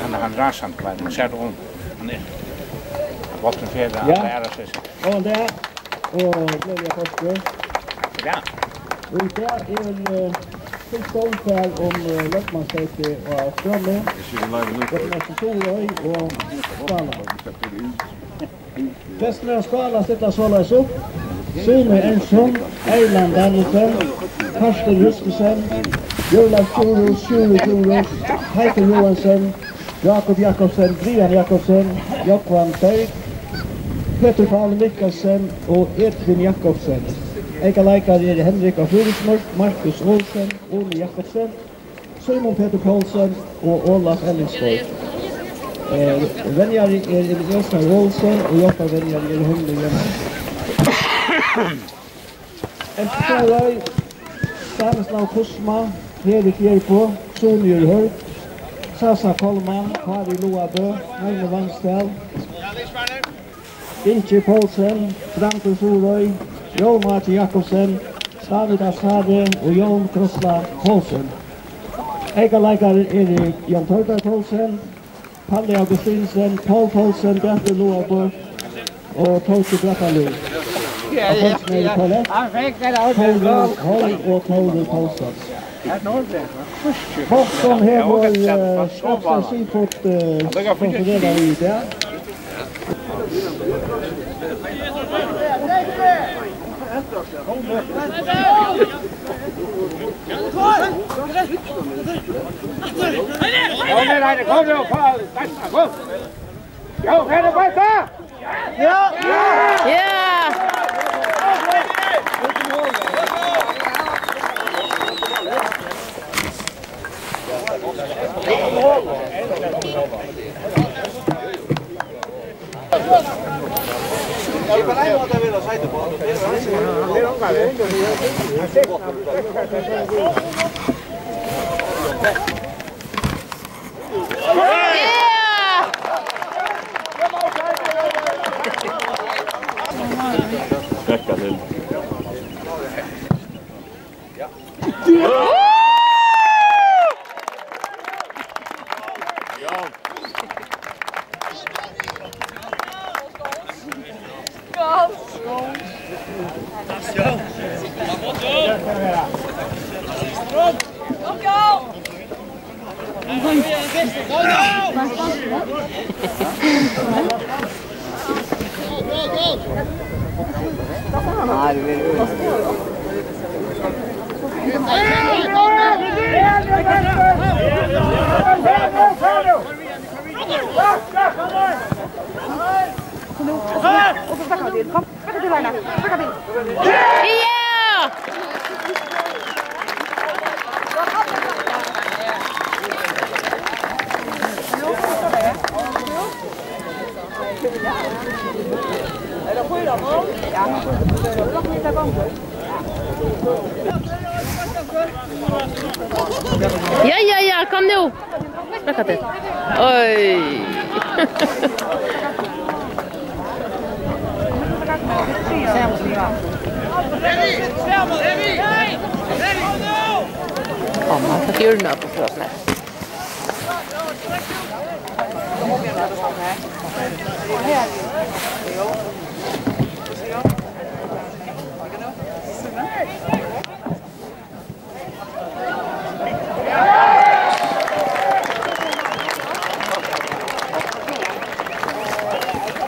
han rasant kvar, man ser om. Han är vatten fjärde, lära sig. Och det blev jag först. Ja. Och det är till ståndfärd om Löpmansäte och Strömme. Löpmansäte och Skala. Västra Skala sätter således upp. Sune Ensson, Erland Danielsson, Karsten Justesen, Jonas Tjurus, Heike Johansson, Jakob Jakobsen, Brian Jakobsen, Johan Berg, Peter Paul Mikkelsen och Edvin Jakobsen. Ega läkare är Henrik af Furismörk, Marcus Olsen, Ole Jakobsen, Simon Peter Paulsen och Olaf Ellingsborg. Vänjare är Jösnar Olsen och Joppa vänjare är Humle Jönsson. Efter Stanislav Kusma, Erik Jerpo, Sonjur Hörk, Sasa Kolman, Kari Loabö, Magne Vanstel, Inchi Paulsen, Franco Sorøy, Jon Martin Jakobsen, David Asade och Jon Krossla Paulsen. Ägarläkare är Jon Torgar Paulsen, Palle Augustinsen, Paul Paulsen, Bjarte Loabö och Torki Brattalu. Han fick det av och Paul Paulsen. Bakom här var Skapsen Sifot kontrollerar i det. Kom nu, Paul! Kom! Ja, är det bästa? Ja! Ja! Räcka till. Ja, kom nu. Spräcka det. Oj. Ja, man får hjulna på för oss nu.